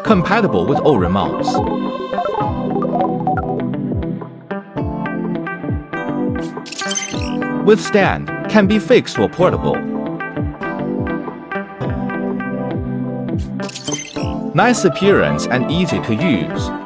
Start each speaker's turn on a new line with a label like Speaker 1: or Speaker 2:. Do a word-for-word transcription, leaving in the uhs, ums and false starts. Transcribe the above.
Speaker 1: compatible with all remotes. With stand, can be fixed or portable. Nice appearance and easy to use.